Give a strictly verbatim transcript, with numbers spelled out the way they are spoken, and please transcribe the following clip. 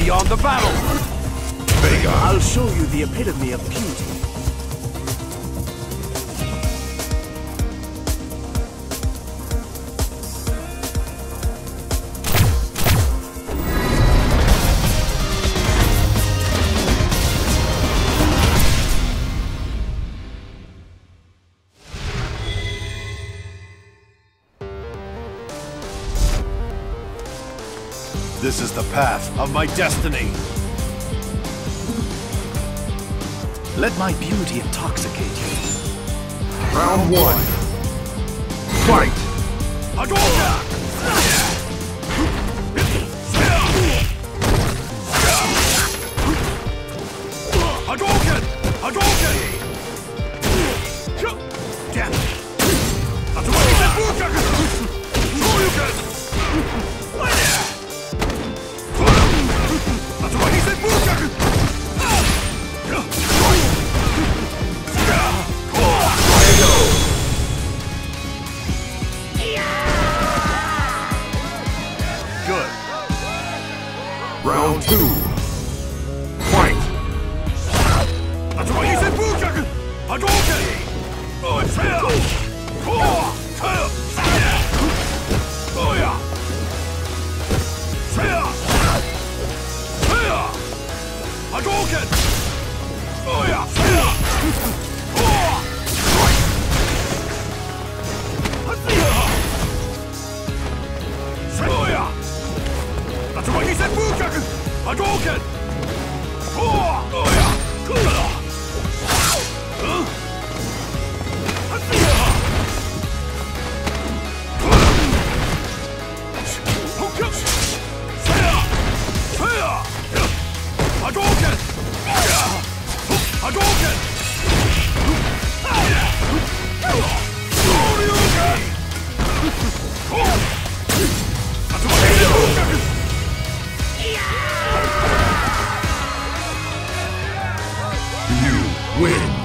beyond the battle! Vega. I'll show you the epitome of beauty. This is the path of my destiny. Let my beauty intoxicate you. Round one. Fight! Hadouken! Hadouken! Hadouken! Damn it! That's what he said! Shoryuken! That's what he said! Good. Round two. Fight! That's what he said! Hadouken! Oh, it's hell! Oh, hell! Oh, yeah! Hadouken! Oh yeah! Oh yeah! That's what he said! Hadouken! Oh yeah! Hadouken! Hadouken! Shoryuken! That's what he did! You win!